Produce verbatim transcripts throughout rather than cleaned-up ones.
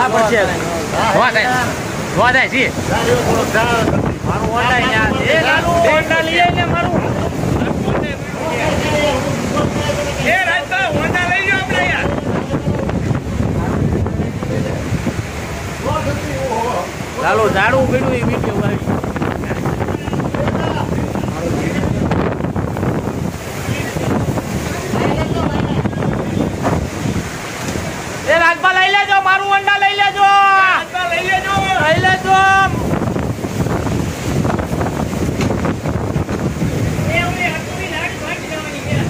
આ પડશે વા થાય વા થાય જી મારું ઓટા યાર એ લાલુ ઓટા લઈ આય ને મારું એ રાજકા ઓટા લઈ લ્યો આપણે યાર લાલુ ઝાડું પીડું એ વિડિયો વાળી એ રાજપા લઈ લેજો મારું અંડા લઈ લેજો રાજપા લઈ લેજો લઈ લેજો એ ઓલી હટુની લાડી ભાગી જવાની છે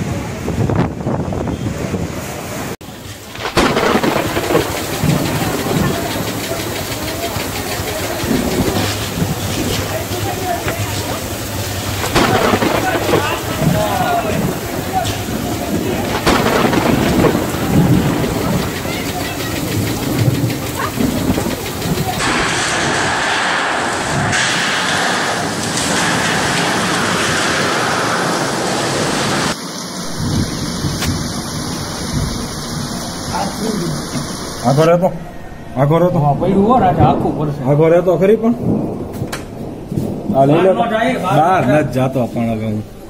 આગળ રહેતો આગળ રહેતો પડ્યું હો રાજા આખું પડશે આગળ રહેતો ખરી પણ આ લઈ લે બહાર નથી જાતો પણ હવે હું